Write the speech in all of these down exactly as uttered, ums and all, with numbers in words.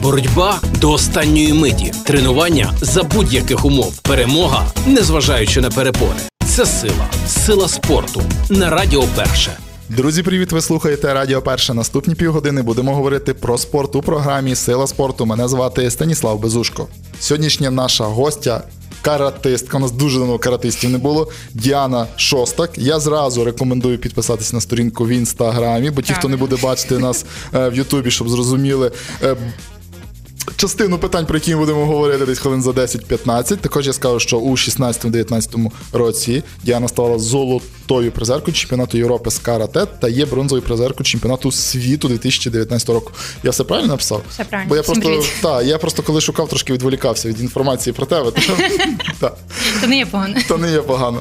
Боротьба до останньої миті. Тренування за будь-яких умов. Перемога, незважаючи на перепони. Це сила. Сила спорту. На Радіо Перше. Друзі, привіт! Ви слухаєте Радіо Перше. Наступні півгодини будемо говорити про спорт у програмі «Сила спорту». Мене звати Станіслав Безушко. Сьогоднішня наша гостя – каратистка. У нас дуже давно каратистів не було. Діана Шостак. Я зразу рекомендую підписатись на сторінку в Інстаграмі, бо ті, хто не буде бачити нас в Ютубі, щоб зрозуміли частину питань, про які ми будемо говорити десь хвилин за десять-п'ятнадцять. Також я скажу, що у шістнадцятому-дев'ятнадцятому році Діана стала золотою призеркою чемпіонату Європи з карате та є бронзовою призеркою чемпіонату світу дві тисячі дев'ятнадцятого року. Я все правильно написав? Все правильно. Бо я просто, та, я просто коли шукав, трошки відволікався від інформації про тебе. То не є погано. То не є погано.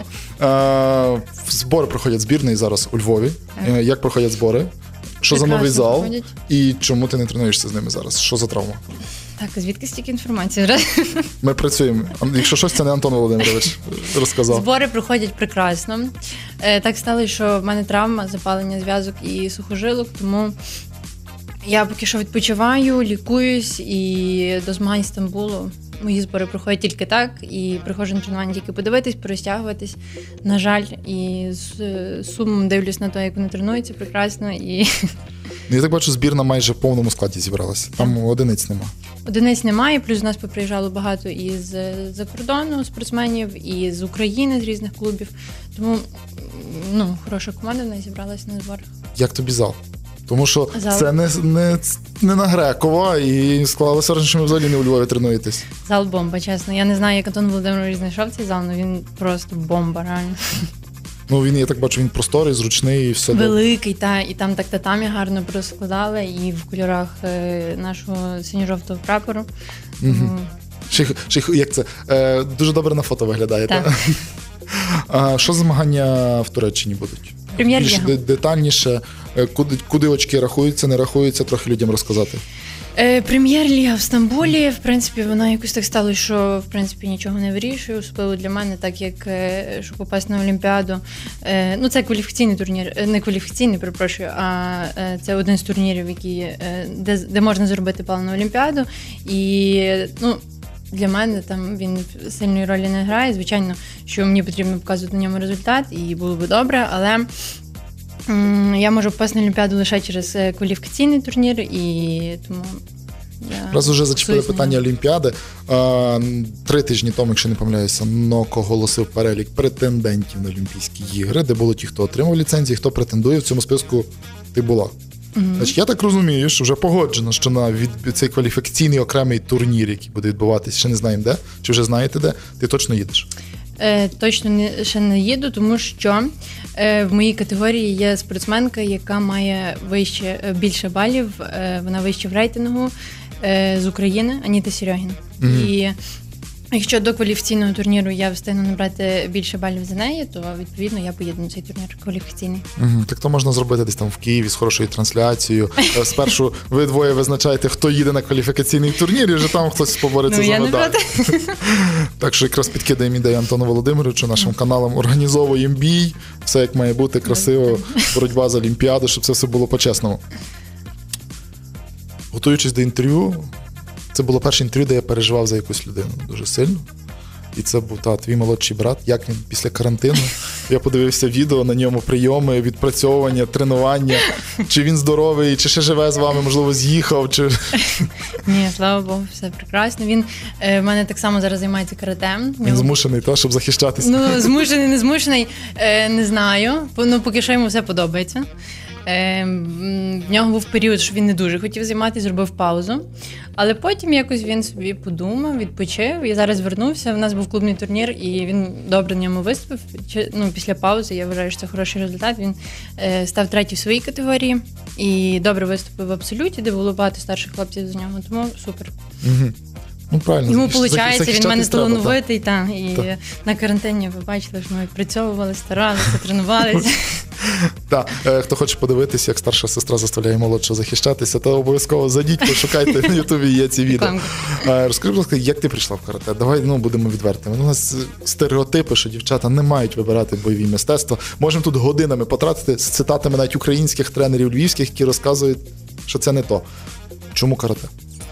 Збори проходять збірної зараз у Львові. Як проходять збори? Що за новий зал? Проходять. І чому ти не тренуєшся з ними зараз? Що за травма? Так, звідки стільки інформації? Ми працюємо. Якщо щось, це не Антон Володимирович розказав. Збори проходять прекрасно. Так сталося, що в мене травма, запалення зв'язок і сухожилок, тому я поки що відпочиваю, лікуюсь, і до змагань Стамбулу мої збори проходять тільки так, і приходжу на тренування тільки подивитись, порозтягуватись. На жаль, і з сумом дивлюсь на те, як вони тренуються прекрасно. І... Я так бачу, збірна майже в повному складі зібралася. Там так. одиниць нема. Одиниць немає, плюс у нас поприїжджало багато із за кордону спортсменів, і з України, з різних клубів. Тому, ну, хороша команда в нас зібралася на зборах. Як тобі зал? Тому що зал. Це не, не, не на Грекова, і склалося, що ви взагалі не у Львові тренуєтесь. Зал бомба, чесно. Я не знаю, як Антон Володимирович знайшов цей зал, але він просто бомба, реально. Ну, він, я так бачу, він просторий, зручний і все. Великий, та, і там так татамі гарно розкладали, і в кольорах е, нашого синьо-жовтого прапору. Угу. Тому... Ще, ще, як це? Е, дуже добре на фото виглядає, так? Та? А що змагання в Туреччині будуть? Прем'єр-ліга. Більш детальніше, куди, куди очки рахуються, не рахуються, трохи людям розказати. Е, Прем'єр-ліга в Стамбулі, в принципі, вона якось так стало, що, в принципі, нічого не вирішує, особливо для мене, так як, е, щоб попасти на Олімпіаду. Е, ну, це кваліфікаційний турнір, не кваліфікаційний, перепрошую, а е, це один з турнірів, які, е, де, де можна заробити бал на Олімпіаду. І, ну, для мене там він сильної ролі не грає. Звичайно, що мені потрібно показувати на ньому результат, і було би добре, але м- я можу попасти на Олімпіаду лише через кваліфікаційний турнір, і тому я... Раз уже зачепили питання Олімпіади. А, три тижні тому, якщо не помиляюся, НОК оголосив перелік претендентів на Олімпійські ігри, де було ті, хто отримав ліцензії, хто претендує. В цьому списку ти була. Mm-hmm. Значить, я так розумію, що вже погоджено, що на від... цей кваліфікаційний окремий турнір, який буде відбуватися, ще не знаємо де, чи вже знаєте де, ти точно їдеш? Е, точно не, ще не їду, тому що е, в моїй категорії є спортсменка, яка має вище, більше балів, е, вона вище в рейтингу е, з України, Аніта Серьогіна. Mm-hmm. І якщо до кваліфікаційного турніру я встигну набрати більше балів за неї, то, відповідно, я поїду на цей турнір кваліфікаційний. Угу. Так то можна зробити десь там в Києві з хорошою трансляцією. Спершу ви двоє визначаєте, хто їде на кваліфікаційний турнір, і вже там хтось побореться ну, за медаль. Так що якраз підкидаємо ідею Антону Володимировичу, нашим каналам, організовуємо бій, все як має бути, красиво, боротьба за Олімпіаду, щоб це все було по-чесному. Готуючись до інтерв'ю, це було перше інтерв'ю, де я переживав за якусь людину дуже сильно. І це був та, твій молодший брат, як він після карантину. Я подивився відео, на ньому прийоми, відпрацьовування, тренування. Чи він здоровий, чи ще живе з вами, можливо, з'їхав. Чи... Ні, слава Богу, все прекрасно. Він е, в мене так само зараз займається карате. Він нього... змушений, та, щоб захищатися? Ну, змушений, не змушений, е, не знаю. Ну, поки що йому все подобається. Е, в нього був період, що він не дуже хотів займатися, зробив паузу. Але потім якось він собі подумав, відпочив і зараз вернувся. У нас був клубний турнір, і він добре на ньому виступив. Ну, після паузи, я вважаю, що це хороший результат. Він е, став третій в своїй категорії і добре виступив в абсолюті, де було багато старших хлопців з нього. Тому супер. Угу. Ну, правильно. Йому виходить, він в мене талановитий, та, і та. На карантині ви бачили, що ми відпрацьовували, старалися, тренувалися. Так, хто хоче подивитися, як старша сестра заставляє молодшого захищатися, то обов'язково зайдіть, пошукайте, на Ютубі є ці відео. Розкажи, будь ласка, як ти прийшла в карате? Давай, ну, будемо відвертими. У нас стереотипи, що дівчата не мають вибирати бойові мистецтва. Можемо тут годинами потратити з цитатами навіть українських тренерів львівських, які розказують, що це не то. Чому карате?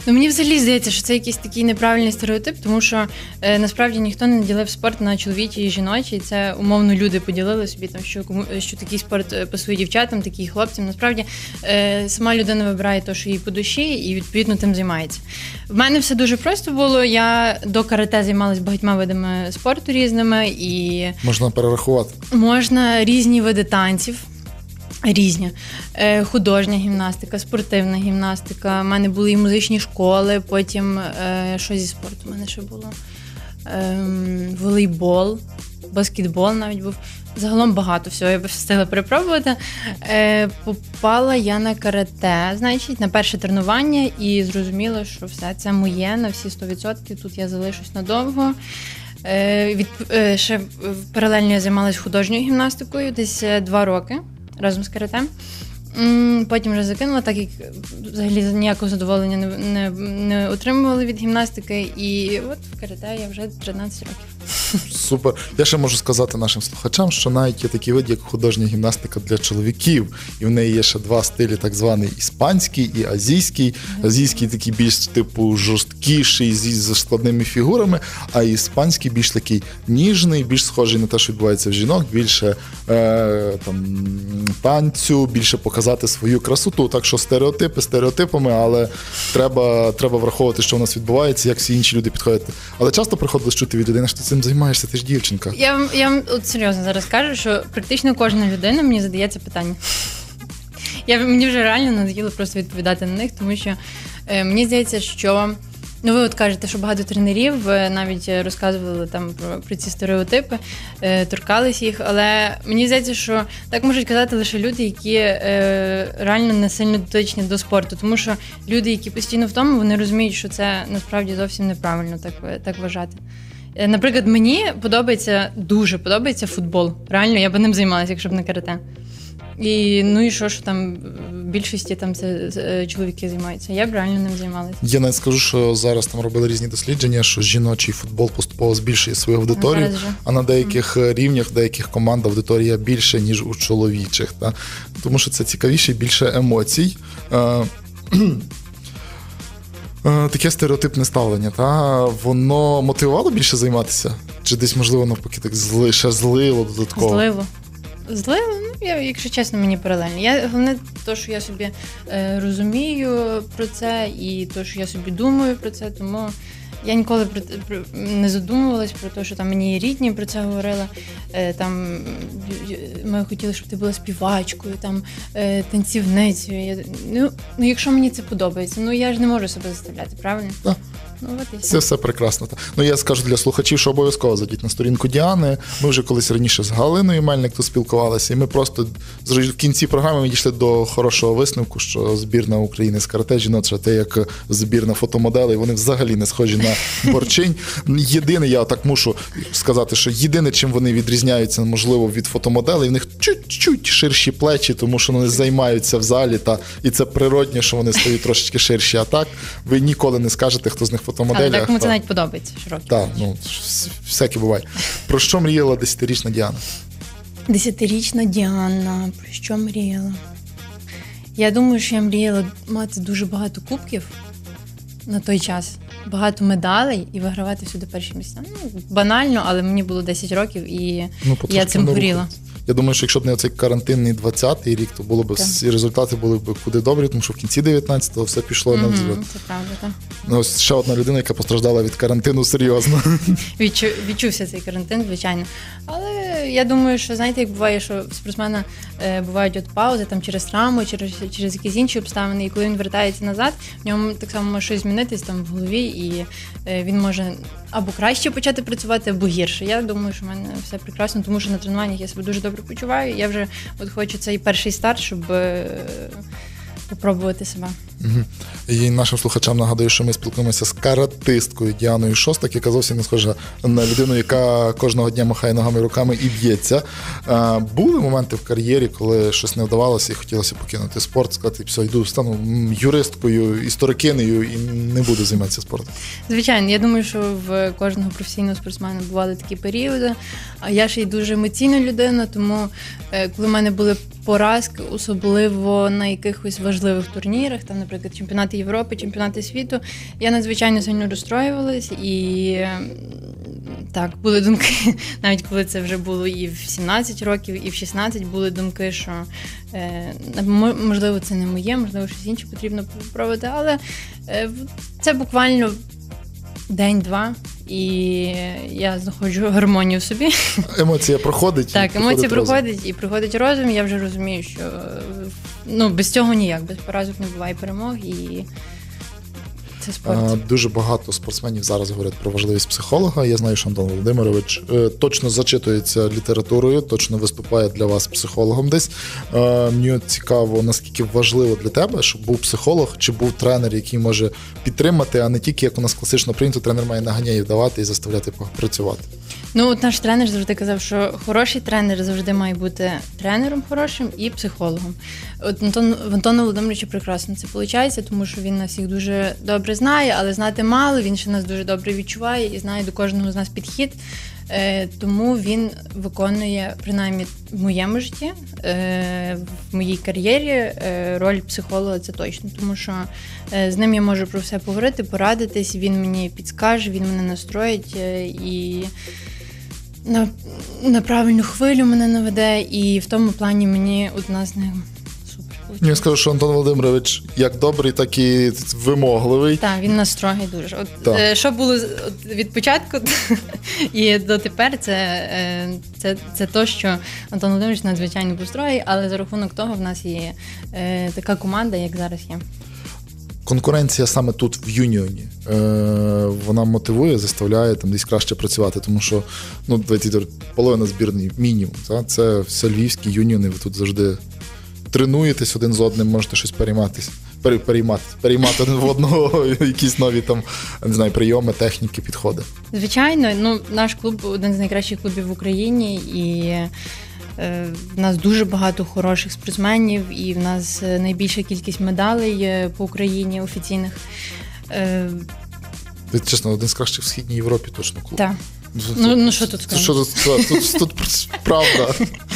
Ну, мені взагалі здається, що це якийсь такий неправильний стереотип, тому що е, насправді ніхто не ділив спорт на чоловічий і жіночий. Це умовно люди поділили собі, там, що, що такий спорт пасує дівчатам, такий хлопцям. Насправді е, сама людина вибирає те, що їй по душі, і відповідно тим займається. В мене все дуже просто було. Я до карате займалась багатьма видами спорту різними. І можна перерахувати? Можна різні види танців. Різні. Е, художня гімнастика, спортивна гімнастика. У мене були і музичні школи, потім е, що зі спорту у мене ще було? Е, волейбол, баскетбол навіть був. Загалом багато всього я встигла перепробувати. Е, попала я на карате, значить, на перше тренування і зрозуміла, що все це моє на всі сто відсотків. Тут я залишусь надовго. Е, від, е, ще паралельно я займалася художньою гімнастикою десь два роки. Разом з карате. Потім вже закинула, так як взагалі ніякого задоволення не, не, не отримували від гімнастики. І от в карате я вже тринадцять років. Супер. Я ще можу сказати нашим слухачам, що навіть є такий вид, як художня гімнастика для чоловіків. І в неї є ще два стилі, так званий іспанський і азійський. Азійський такий більш типу жорсткіший, зі складними фігурами, а іспанський більш такий ніжний, більш схожий на те, що відбувається в жінок, більше е, там, танцю, більше показати свою красоту. Так що стереотипи стереотипами, але треба, треба враховувати, що у нас відбувається, як всі інші люди підходять. Але часто приходилось чути від людини, що ти цим займаєшся, ти ж дівчинка. Я, я от серйозно зараз кажу, що практично кожна людина мені задає це питання. Я, мені вже реально надоїло просто відповідати на них, тому що е, мені здається, що ну, ви от кажете, що багато тренерів навіть розказували там про, про ці стереотипи, е, торкались їх, але мені здається, що так можуть казати лише люди, які е, реально не сильно дотичні до спорту, тому що люди, які постійно в тому, вони розуміють, що це насправді зовсім неправильно так, так вважати. Наприклад, мені подобається, дуже подобається футбол. Реально, я б ним займалася, якщо б не карате. І, ну і що, що там в більшості там це, це чоловіки займаються. Я б реально ним займалася. Я навіть скажу, що зараз там робили різні дослідження, що жіночий футбол поступово збільшує свою аудиторію, а на деяких mm. рівнях, в деяких команд аудиторія більше, ніж у чоловічих. Та? Тому що це цікавіше, більше емоцій. Таке стереотипне ставлення, та воно мотивувало більше займатися? Чи десь, можливо, навпаки, так зли, ще злило додатково? Злило. Злило? Ну, я, якщо чесно, мені паралельно. Я, головне, те, що я собі е, розумію про це, і те, що я собі думаю про це, тому я ніколи про, про, не задумувалась про те, що там мені рідні про це говорили. Е, там, ми хотіли, щоб ти була співачкою, там, е, танцівницею. Я, ну, ну, якщо мені це подобається, ну я ж не можу себе заставляти, правильно? Так. Ну, от і все. Це все прекрасно. Ну, я скажу для слухачів, що обов'язково зайдіть на сторінку Діани. Ми вже колись раніше з Галиною Мельник тут спілкувалися, і ми просто в кінці програми ми дійшли до хорошого висновку, що збірна України з карате жіноча, те як збірна фотомоделей, вони взагалі не схожі на борчинь. Єдине, я так мушу сказати, що єдине, чим вони відрізняються, можливо, від фотомоделей, в них чуть-чуть ширші плечі, тому що вони займаються в залі, та, і це природне, що вони стають трошечки ширші. А так, ви ніколи не скажете, хто з них фотомоделях. Так, кому це навіть подобається, широкі. Так, ну, всяке буває. Про що мріяла десятирічна Діана? Десятирічна Діана, про що мріяла? Я думаю, що я мріяла мати дуже багато кубків на той час, багато медалей і вигравати всюди перші місця. Ну, банально, але мені було десять років і ну, я цим горіла. Я думаю, що якщо б не оцей карантинний двадцятий рік, то було б і результати були б куди добрі, тому що в кінці дев'ятнадцятого все пішло mm-hmm, на взлет. Це правда, так. Ну, ось ще одна людина, яка постраждала від карантину серйозно. Відчу, відчувся цей карантин, звичайно. Але я думаю, що, знаєте, як буває, що в спортсмена е, бувають от паузи там, через травму, через, через якісь інші обставини, і коли він вертається назад, в ньому так само може щось змінитись там в голові, і е, він може або краще почати працювати, або гірше. Я думаю, що в мене все прекрасно, тому що на тренуваннях я себе дуже добре почуваю. Я вже от хочу цей перший старт, щоб е, попробувати себе. Угу. І нашим слухачам нагадую, що ми спілкуємося з каратисткою Діаною Шостак, яка зовсім не схожа на людину, яка кожного дня махає ногами, руками і б'ється. А, були моменти в кар'єрі, коли щось не вдавалося і хотілося покинути спорт, сказати, все, йду, стану юристкою, історикинею і не буду займатися спортом? Звичайно, я думаю, що в кожного професійного спортсмена бували такі періоди. А я ж і дуже емоційна людина, тому коли в мене були поразки, особливо на якихось важливих турнірах, там, наприклад, чемпіонати Європи, чемпіонати світу, я надзвичайно сильно розстроювалась і так, були думки, навіть коли це вже було і в сімнадцять років, і в шістнадцять були думки, що е, можливо це не моє, можливо щось інше потрібно попробувати, але е, це буквально день-два, і я знаходжу гармонію в собі. Емоція проходить. Так, емоція проходить, і приходить розум, і я вже розумію, що ну, без цього ніяк, без поразок не буває перемог, і це спорт. А, дуже багато спортсменів зараз говорять про важливість психолога. Я знаю, що Антон Володимирович е, точно зачитується літературою, точно виступає для вас психологом десь. Е, мені цікаво, наскільки важливо для тебе, щоб був психолог, чи був тренер, який може підтримати, а не тільки, як у нас класично прийнято, тренер має наганяїв давати і заставляти працювати. Ну, от наш тренер завжди казав, що хороший тренер завжди має бути тренером хорошим і психологом. От Антон, в Антона Володимировича прекрасно це виходить, тому що він нас всіх дуже добре знає, але знати мало, він ще нас дуже добре відчуває і знає до кожного з нас підхід. Е, тому він виконує, принаймні в моєму житті, е, в моїй кар'єрі, е, роль психолога, це точно. Тому що е, з ним я можу про все поговорити, порадитись, він мені підскаже, він мене настроїть е, і на, на правильну хвилю мене наведе, і в тому плані мені от нас не супер виходить. Я скажу, що Антон Володимирович як добрий, так і вимогливий. Так, він нас строгий дуже. От, е, що було от, від початку і дотепер, це, е, це, це то, що Антон Володимирович надзвичайно був строгий, але за рахунок того в нас є е, така команда, як зараз є. Конкуренція саме тут, в юніоні, е, вона мотивує, заставляє там десь краще працювати, тому що, ну, давайте, половина збірної мінімум, та? Це все львівські юніони, ви тут завжди тренуєтесь один з одним, можете щось перейматися, пер, переймати, переймати один в одного якісь нові там, не знаю, прийоми, техніки, підходи. Звичайно, ну, наш клуб один з найкращих клубів в Україні, і в нас дуже багато хороших спортсменів, і в нас найбільша кількість медалей по Україні офіційних. Це, чесно, один з кращих в Східній Європі точно клуб. Так. Ну, ну що тут сказати? Що тут, тут, тут, тут правда.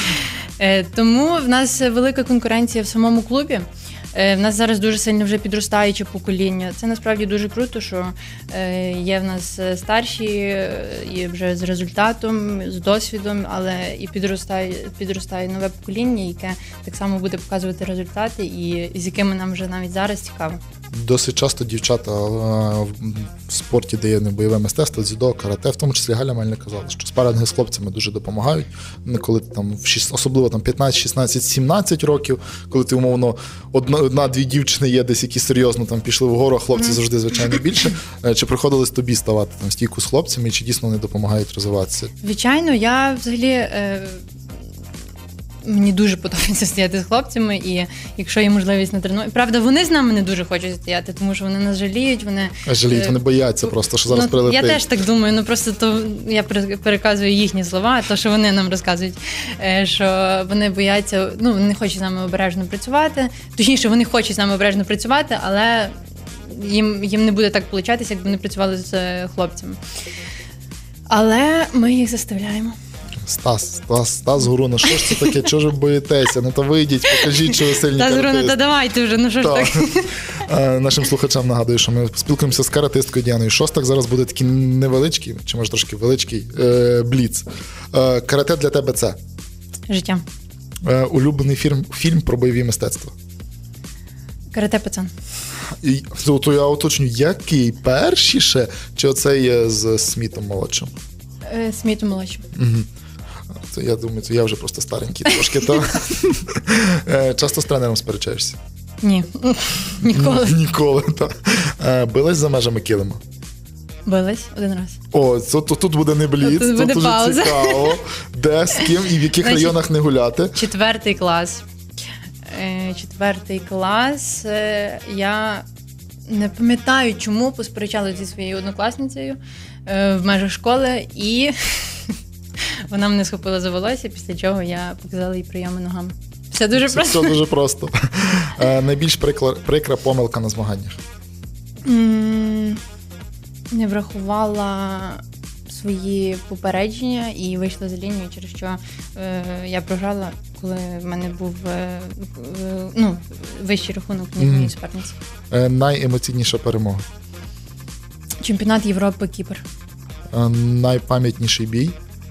Тому в нас велика конкуренція в самому клубі. В нас зараз дуже сильно вже підростаюче покоління. Це насправді дуже круто, що є в нас старші, і вже з результатом, з досвідом, але і підростає, підростає нове покоління, яке так само буде показувати результати, і з якими нам вже навіть зараз цікаво. Досить часто дівчата в спорті, де є бойове мистецтво, дзюдо, карате, в тому числі Галя Мельник казала, що спаринги з хлопцями дуже допомагають. Коли там, особливо там п'ятнадцять, шістнадцять, сімнадцять років, коли ти, умовно, одна, одна-дві дівчини є десь, які серйозно там пішли вгору, а хлопці mm. завжди, звичайно, більше. Чи приходилось тобі ставати там в стійку з хлопцями, чи дійсно вони допомагають розвиватися? Звичайно, я взагалі... Е... Мені дуже подобається стояти з хлопцями, і якщо є можливість на тренуванні... Правда, вони з нами не дуже хочуть стояти, тому що вони нас жаліють, вони... А жаліють, вони бояться просто, що зараз ну, прилетить. Я теж так думаю, ну просто то я переказую їхні слова, то, що вони нам розказують, що вони бояться, ну, вони хочуть з нами обережно працювати, точніше, вони хочуть з нами обережно працювати, але їм, їм не буде так получатися, як вони працювали з хлопцями. Але ми їх заставляємо. Стас, Стас, Стас Гуруна, що ж це таке, чого ж ви боїтеся? Ну то вийдіть, покажіть, що ви сильні каратисти. Стас Гуруна, та давайте вже, ну що ж так. Нашим слухачам нагадую, що ми спілкуємося з каратисткою Діаною Шостак. Зараз буде такий невеличкий, чи може трошки величкий, е, бліц. Е, карате для тебе це? Життя. Е, улюблений фільм, фільм про бойові мистецтва? Карате пацан. І, то я уточню, який? Першіше? Чи оцей з Смітом молодшим? Е, Смітом молодшим. Угу. То я думаю, то я вже просто старенький трошки. То. Часто з тренером сперечаєшся? Ні. Ніколи. Ніколи, так. Билась за межами килима? Билась один раз. О, то, то тут буде не бліц, тут, тут дуже пауза. Цікаво. Де, з ким і в яких Значить, районах не гуляти? Четвертий клас. Четвертий клас. Я не пам'ятаю, чому посперечалася зі своєю однокласницею в межах школи, і вона мене схопила за волосся, після чого я показала їй прийоми ногами. Все дуже Це просто. Все дуже просто. Найбільш прикра, прикра помилка на змаганнях? Mm, не врахувала свої попередження і вийшла за лінію, через що е, я програла коли в мене був ну, вищий рахунок, ніж моїй суперниці. Е, найемоційніша перемога? Чемпіонат Європи, Кіпр. Е, найпам'ятніший бій?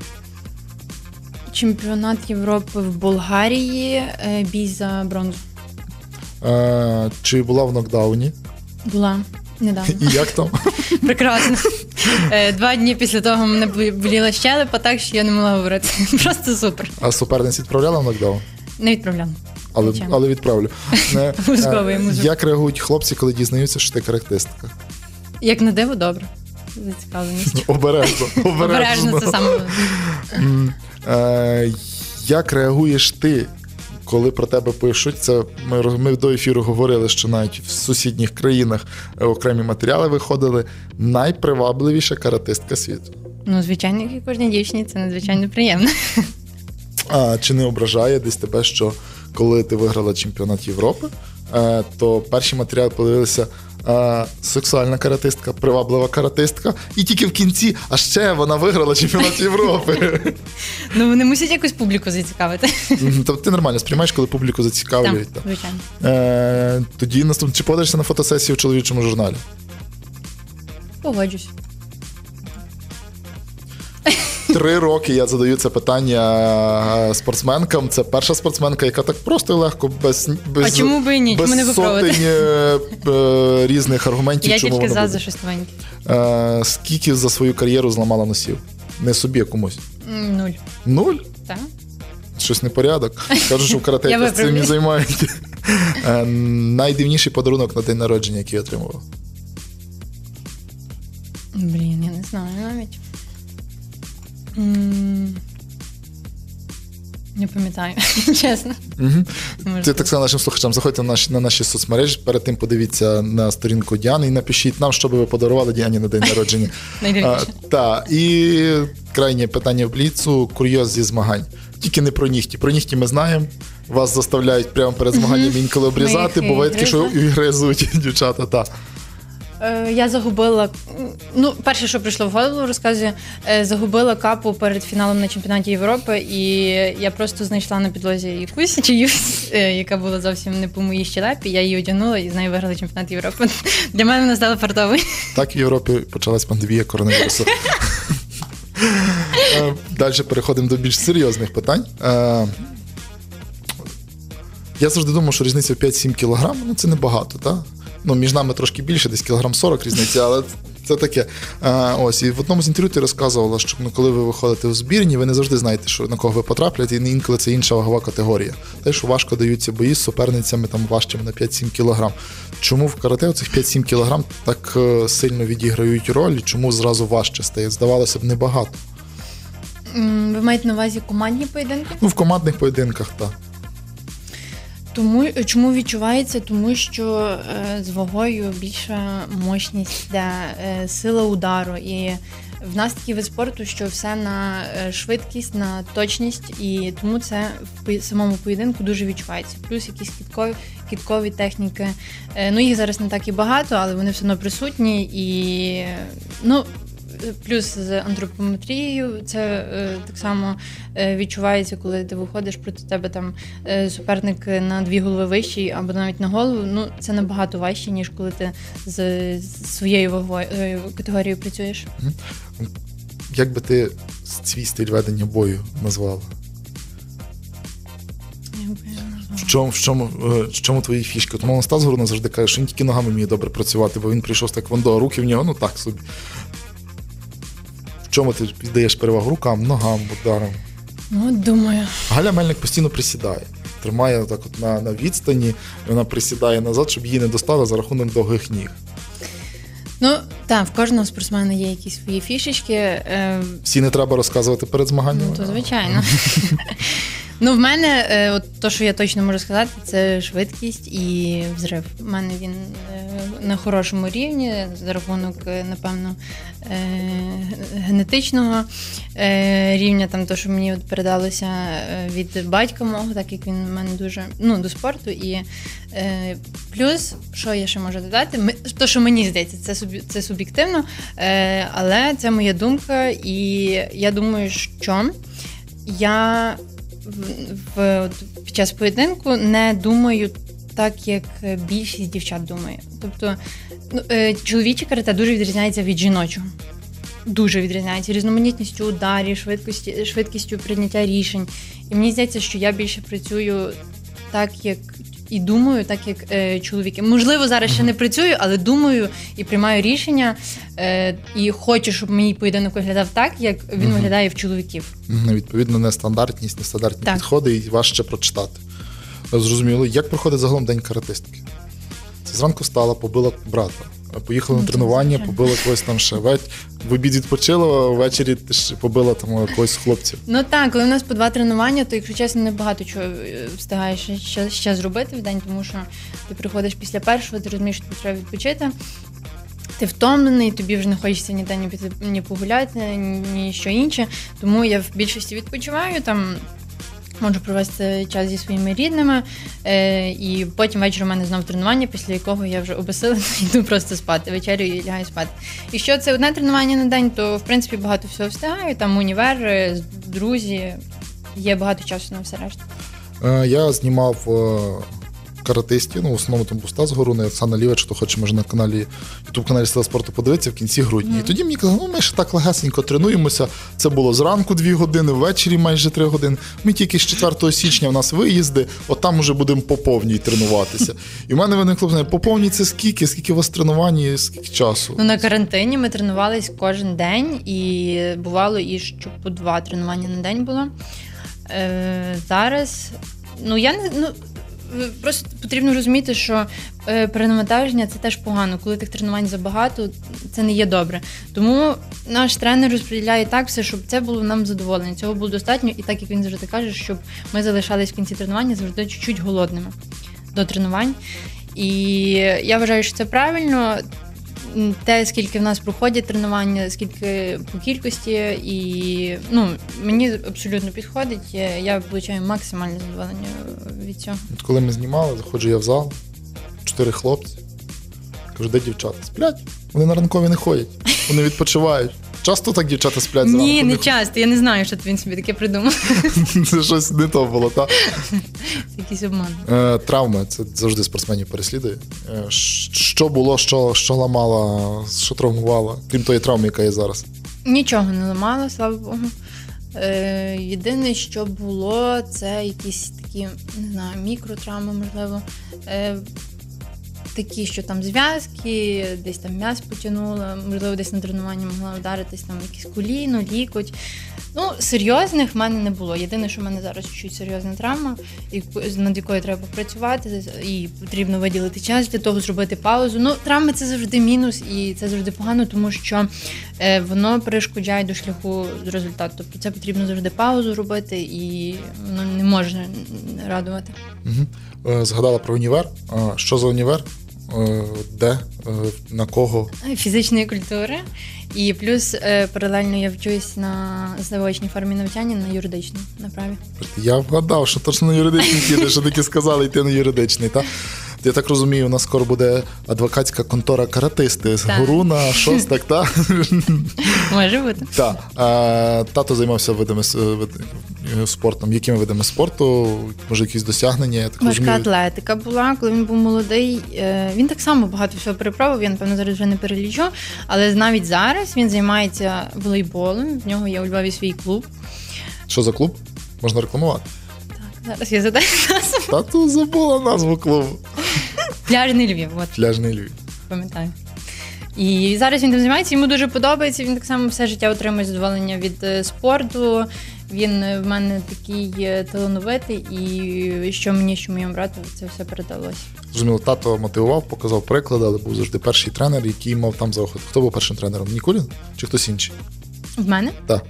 Чемпіонат Європи в Болгарії, бій за бронзу. Е, чи була в нокдауні? Була. Недавно. І як там? Прекрасно. Два дні після того мене боліла щелепа, так що я не могла говорити. Просто супер. А суперниць відправляла в нокдаун? Не відправляла. Але, але відправлю. Як реагують хлопці, коли дізнаються, що ти каратистка? Як на диво, добре. Зацікавленість. Обережно. Обережно, це саме. Як реагуєш ти, коли про тебе пишуть? Це ми, ми до ефіру говорили, що навіть в сусідніх країнах окремі матеріали виходили. Найпривабливіша каратистка світу. Ну, звичайно, як і кожній дівчині, це надзвичайно приємно. А чи не ображає десь тебе, що коли ти виграла чемпіонат Європи, то перші матеріали подивилися сексуальна каратистка, приваблива каратистка, і тільки в кінці, а ще вона виграла чемпіонат Європи. Ну, вони мусять якусь публіку зацікавити. Тобто ти нормально сприймаєш, коли публіку зацікавлюють? Так, звичайно. Е, тоді наступно, чи подаєшся на фотосесію в чоловічому журналі? Погоджусь. Три роки я задаю це питання спортсменкам. Це перша спортсменка, яка так просто і легко, без, без, а чому би і ні? без Чому не сотень е, різних аргументів. Я чому тільки за, буде. за щось новеньке. Е, скільки за свою кар'єру зламала носів? Не собі, а комусь? Нуль. Нуль? Так. Щось непорядок. Кажу, що в карате цим і займають. Е, найдивніший подарунок на день народження, який отримував? Блін, я не знаю навіть. Не пам'ятаю, чесно. Угу. Це так само нашим слухачам. Заходьте на наші, на наші соцмережі, перед тим подивіться на сторінку Діани і напишіть нам, що би ви подарували Діані на день народження. Найдивніше. Так, і крайнє питання в бліцу, курйоз зі змагань. Тільки не про нігті. Про нігті ми знаємо. Вас заставляють прямо перед змаганням інколи обрізати, буває таке, що і гризуть дівчата, так. Я загубила, ну, перше, що прийшло в голову, розказую, загубила капу перед фіналом на чемпіонаті Європи, і я просто знайшла на підлозі якусь чиюсь, яка була зовсім не по моїй щелепі, я її одягнула і з нею виграла чемпіонат Європи. Для мене вона стала фартовою. Так в Європі почалась пандемія коронавірусу. Далі переходимо до більш серйозних питань. Я завжди думав, що різниця в п'ять-сім кілограм, ну це небагато, так? Ну, між нами трошки більше, десь кілограм сорок різниці, але це таке. А, ось, і в одному з інтерв'ю ти розказувала, що ну, коли ви виходите в збірні, ви не завжди знаєте, що, на кого ви потрапляєте, і інколи це інша вагова категорія. Те, що важко даються бої з суперницями там, важчими на п'ять-сім кілограм. Чому в карате оцих п'ять-сім кілограм так сильно відіграють роль, і чому зразу важче стає? Здавалося б, небагато. Ви маєте на увазі командні поєдинки? Ну, в командних поєдинках, так. Тому, чому відчувається? Тому що е, з вагою більша мощність, де е, сила удару. І в нас такий вид спорту, що все на швидкість, на точність, і тому це в самому поєдинку дуже відчувається. Плюс якісь кіткові, кіткові техніки. Е, ну, їх зараз не так і багато, але вони все одно присутні. І, ну, плюс з антропометрією це е, так само е, відчувається, коли ти виходиш, проти тебе там е, суперник на дві голови вищий або навіть на голову. Ну, це набагато важче, ніж коли ти з, з своєю ваговою е, категорією працюєш. Як би ти свій стиль ведення бою назвала? В чому, в чому, в чому твої фішки? Тому Анастас Горунов завжди каже, що він тільки ногами вміє добре працювати, бо він прийшов з таквондо, а руки в нього, ну так собі. В чому ти віддаєш перевагу? Рукам, ногам, ударам? Ну, думаю. Галя Мельник постійно присідає. Тримає так от на, на відстані, і вона присідає назад, щоб її не достали за рахунок довгих ніг. Ну, так, в кожного спортсмена є якісь свої фішечки. Всі не треба розказувати перед змаганням? Ну, то звичайно. Ну, в мене, от то, що я точно можу сказати, це швидкість і взрив. У мене він на хорошому рівні, за рахунок, напевно, генетичного рівня, там, то, що мені от передалося від батька мого, так як він у мене дуже, ну, до спорту. І плюс, що я ще можу додати, то, що мені здається, це, суб, це суб'єктивно, але це моя думка, і я думаю, що я в, в, під час поєдинку не думаю так, як більшість дівчат думає. Тобто, ну, чоловіче карате дуже відрізняється від жіночого. Дуже відрізняється різноманітністю ударів, швидкістю, швидкістю прийняття рішень. І мені здається, що я більше працюю так, як і думаю, так, як е, чоловіки. Можливо, зараз ще не працюю, але думаю і приймаю рішення. Е, і хочу, щоб мій поєдинок виглядав так, як він угу. виглядає в чоловіків. Відповідно, нестандартність, нестандартні так. підходи і важче прочитати. Зрозуміло. Як проходить загалом день каратистки? Це зранку встала, побила брата. Поїхала на тренування, побила когось там ще. В обід відпочила, ввечері ти ж побила там когось з хлопців. Ну так, коли у нас по два тренування, то, якщо чесно, не багато чого встигаєш ще, ще зробити в день, тому що ти приходиш після першого, ти розумієш, що тобі треба відпочити. Ти втомлений, тобі вже не хочеться ніде ні піти, ні погуляти, ні що інше. Тому я в більшості відпочиваю, там можу провести час зі своїми рідними, е, і потім ввечері у мене знову тренування, після якого я вже обесилена, йду просто спати, вечерю і лягаю спати. Якщо це одне тренування на день, то, в принципі, багато всього встигаю, там універ, друзі, є багато часу на все решта. Е, я знімав е, каратистів, ну, в основному там був Стас Горуна, Оксана Лівач, хто хоче, може на каналі, ютуб-каналі Сила спорту подивитися в кінці грудня. Mm. І тоді мені казали, ну ми ще так легесенько тренуємося, це було зранку дві години, ввечері майже три години, ми тільки з четвертого січня в нас виїзди, от там уже будемо по повній тренуватися. І в мене виникло питання, по повній це скільки, скільки у вас тренувань, скільки часу? Ну на карантині ми тренувались кожен день, і бувало і що по два тренування на день було. Е, зараз, ну я не, ну, просто потрібно розуміти, що е, перенавантаження – це теж погано. Коли тих тренувань забагато, це не є добре. Тому наш тренер розподіляє так все, щоб це було нам задоволення. Цього було достатньо. І так, як він завжди каже, щоб ми залишались в кінці тренування завжди чуть-чуть голодними до тренувань. І я вважаю, що це правильно. Те, скільки в нас проходять тренування, скільки по кількості, і ну, мені абсолютно підходить, я отримую максимальне задоволення від цього. От коли ми знімали, заходжу я в зал, чотири хлопці, кажу, де дівчата? Сплять, вони на ранкові не ходять, вони відпочивають. Часто так дівчата сплять зранку? Ні, не часто, я не знаю, що він собі таке придумав. Це щось не то було, так? Це якийсь обман. Е, травми, це завжди спортсменів переслідує. Е, що було, що, що ламала, що травмувала, крім тої травми, яка є зараз? Нічого не ламала, слава Богу. Е, єдине, що було, це якісь такі, не знаю, мікротравми, можливо. Е, Такі, що там зв'язки, десь там м'яз потягнула, можливо, десь на тренуванні могла вдаритись, там якесь коліно, лікоть. Ну, серйозних в мене не було. Єдине, що в мене зараз чуть серйозна травма, над якою треба попрацювати, і потрібно виділити час для того, зробити паузу. Ну, травми – це завжди мінус, і це завжди погано, тому що е, воно перешкоджає до шляху до результату. Тобто це потрібно завжди паузу робити, і воно не може радувати. Угу. Згадала про універ. Що за універ? Де? На кого? Фізичної культури. І плюс паралельно я вчусь на заочній формі навчання на юридичній направі. Я вгадав, що точно на юридичний піде, що таки сказали йти на юридичний, так? Я так розумію, у нас скоро буде адвокатська контора каратисти з Горуна, щось так, так? Може бути. Так. Тато займався видами спортом. Якими видами спорту? Може, якісь досягнення? Я так Важка розумію. атлетика була, коли він був молодий. Він так само багато всього перепробував, я, напевно, зараз вже не перелічу. Але навіть зараз він займається волейболом. В нього є у Львові свій клуб. Що за клуб? Можна рекламувати? Так, зараз я задаю назву. Тату забула назву клубу. Пляжний Львів. От. Пляжний Львів. Пам'ятаю. І зараз він там займається, йому дуже подобається, він так само все життя отримує задоволення від спорту. Він в мене такий талановитий, і що мені, що моєму брату, це все передалося. Зрозуміло, тато мотивував, показав приклад, але був завжди перший тренер, який мав там заохотити. Хто був першим тренером? Нікулін чи хтось інший? В мене? Так.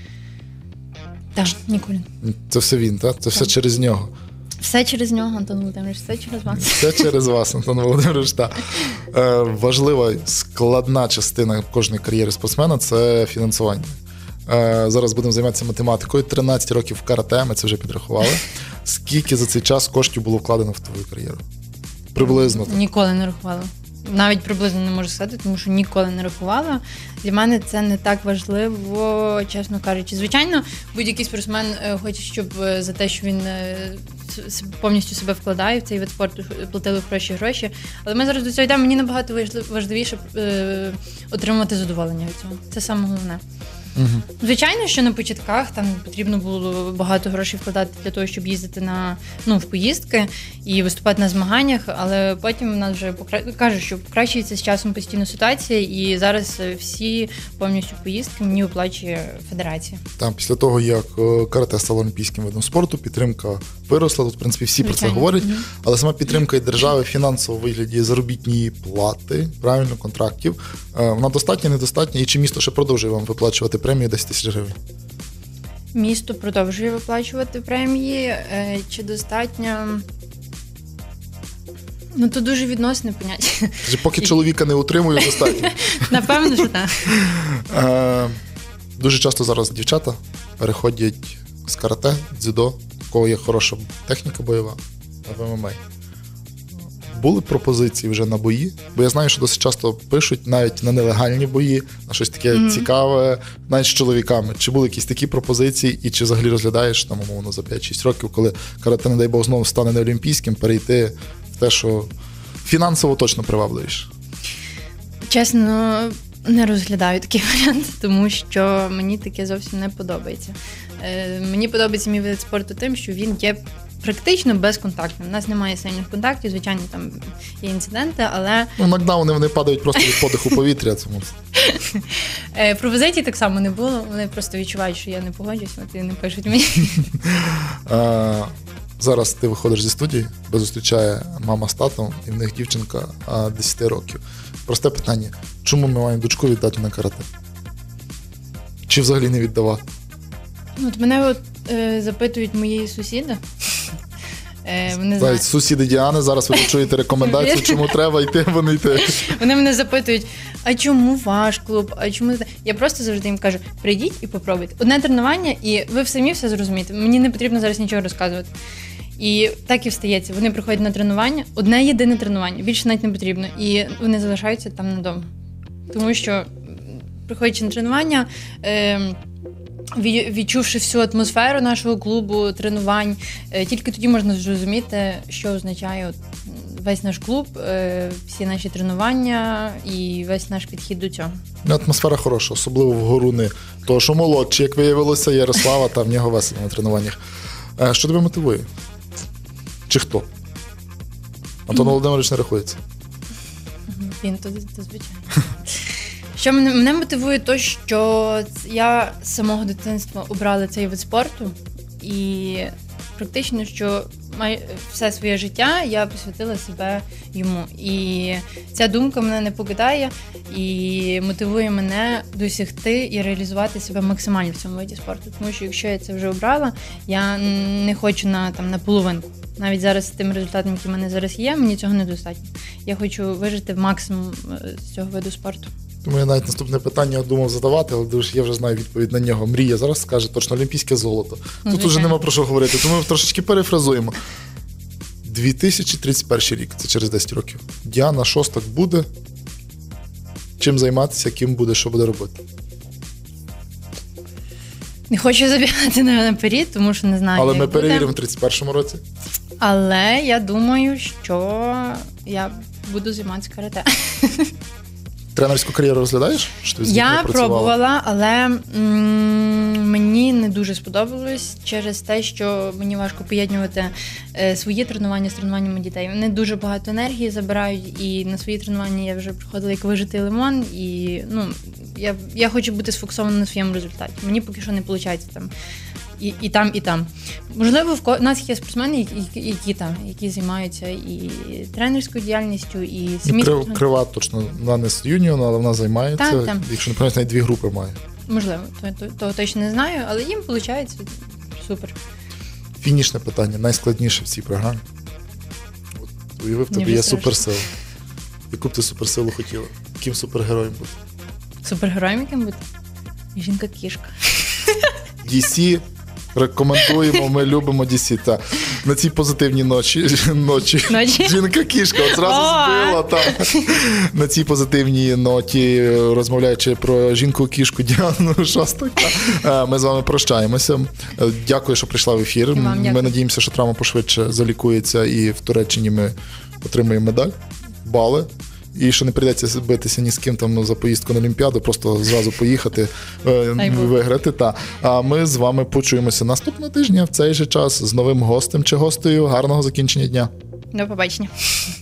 Так, Нікулін. Це все він, так? Це так. Все через нього. Все через нього, Антон Володимирович, все через вас. Все через вас, Антон Володимирович, так. Е, важлива, складна частина кожної кар'єри спортсмена – це фінансування. Е, зараз будемо займатися математикою. тринадцять років в карате, ми це вже підрахували. Скільки за цей час коштів було вкладено в твою кар'єру? Приблизно. Так. Ніколи не рахувала. навіть приблизно не можу сказати, тому що ніколи не рахувала. Для мене це не так важливо, чесно кажучи. Звичайно, будь-який спортсмен хоче, щоб за те, що він повністю себе вкладає в цей вид спорту, платили хороші гроші. Але ми зараз до цього йдемо, мені набагато важливіше е, отримувати задоволення від цього. Це саме головне. Угу. Звичайно, що на початках там потрібно було багато грошей вкладати для того, щоб їздити на, ну, в поїздки і виступати на змаганнях, але потім в нас вже покра... кажуть, що покращується з часом постійно ситуація, і зараз всі повністю поїздки мені оплачує федерація. Там після того, як карате стало олімпійським видом спорту, підтримка виросла, тут, в принципі, всі Звичайно. Про це говорять, угу. але сама підтримка і держави фінансово в вигляді заробітної плати, правильно, контрактів, вона достатня, недостатня, і чи місто ще продовжує вам виплачувати премію десять тисяч гривень? Місто продовжує виплачувати премії. Чи достатньо? Ну, то дуже відносне поняття. Поки чоловіка не утримує, достатньо. Напевно, що так. Дуже часто зараз дівчата переходять з карате, дзюдо, у кого є хороша техніка бойова, в ем ем а. Були пропозиції вже на бої? Бо я знаю, що досить часто пишуть навіть на нелегальні бої, на щось таке mm-hmm. цікаве, навіть з чоловіками. Чи були якісь такі пропозиції, і чи взагалі розглядаєш, там, умовно, за п'ять-шість років, коли карате, не дай Бог, знову стане не олімпійським, перейти в те, що фінансово точно привабливіше? Чесно, не розглядаю такий варіант, тому що мені таке зовсім не подобається. Е, мені подобається мій вид спорту тим, що він є практично безконтактним. У нас немає сильних контактів, звичайно, там є інциденти, але... Ну, нокдауни, вони падають просто від подиху повітря. Тому... Пропозицій так само не було, вони просто відчувають, що я не погоджуюсь, от і не пишуть мені. А, зараз ти виходиш зі студії, тебе зустрічає мама з татом, і в них дівчинка десять років. Просте питання, чому ми маємо дочку віддати на карате? Чи взагалі не віддавати? От мене от, е, запитують мої сусіди. Е, вони знають, сусіди Діани, зараз ви почуєте рекомендацію, чому треба йти, вони йти. Вони мене запитують, а чому ваш клуб, а чому... Я просто завжди їм кажу, прийдіть і попробуйте. Одне тренування, і ви самі все зрозумієте. Мені не потрібно зараз нічого розказувати. І так і встається. Вони приходять на тренування, одне єдине тренування, більше навіть не потрібно. І вони залишаються там надовго. Тому що, приходячи на тренування, е, відчувши всю атмосферу нашого клубу, тренувань, тільки тоді можна зрозуміти, що означає весь наш клуб, всі наші тренування і весь наш підхід до цього. Атмосфера хороша, особливо в Горуни. Того, що молодший, як виявилося, Ярослава, та в нього весело на тренуваннях. Що тебе мотивує? Чи хто? Антон Володимирович не рахується? Він то, то звичайно. Що мене, мене мотивує те, що я з самого дитинства обрала цей вид спорту, і практично, що май, все своє життя я посвятила себе йому. І ця думка мене не покидає і мотивує мене досягти і реалізувати себе максимально в цьому виді спорту. Тому що якщо я це вже обрала, я не хочу на, там, на половинку. Навіть зараз з тим результатом, який в мене зараз є, мені цього недостатньо. Я хочу вижити в максимум з цього виду спорту. Тому я навіть наступне питання думав задавати, але дуже, я вже знаю відповідь на нього. Мрія зараз скаже точно олімпійське золото. Тут Звичайно. Уже нема про що говорити, тому ми трошечки перефразуємо. дві тисячі тридцять перший рік, це через десять років. Діана Шостак буде чим займатися, ким буде, що буде робити? Не хочу забігати наперед, тому що не знаю, але як ми буде. перевіримо в тридцять першому році. Але я думаю, що я буду займатися карате. Тренерську кар'єру розглядаєш? Що я пробувала, але м- мені не дуже сподобалось через те, що мені важко поєднувати е, свої тренування з тренуваннями дітей. Вони дуже багато енергії забирають, і на свої тренування я вже приходила як вижитий лимон, і ну, я, я хочу бути сфокусована на своєму результаті. Мені поки що не виходить там і, і там, і там. Можливо, в ко... у нас є спортсмени, які, які там, які займаються і тренерською діяльністю, і самі... Крив, крива точно, вона не з юніону, але вона займається. Так, так. Якщо не пам'ятаю, навіть дві групи має. Можливо, того то, то точно не знаю, але їм виходить супер. Фінішне питання, найскладніше в цій програмі. От, уяви, в тобі є суперсила. Яку б ти суперсилу хотіла? Яким супергероєм бути? Супергероєм яким бути? Жінка-кішка. ді сі рекомендуємо, ми любимо ді сі. Та. на цій позитивній ночі, ночі. Ночі? Жінка-кішка, от зразу збила. Та. На цій позитивній ноті, розмовляючи про жінку-кішку Діану Шостак, ми з вами прощаємося. Дякую, що прийшла в ефір. Ми надіємося, що травма пошвидше залікується і в Туреччині ми отримаємо медаль, бали. І що не прийдеться битися ні з ким там за поїздку на Олімпіаду, просто зразу поїхати, виграти. Та. А ми з вами почуємося наступного тижня в цей же час з новим гостем чи гостею. Гарного закінчення дня. До побачення.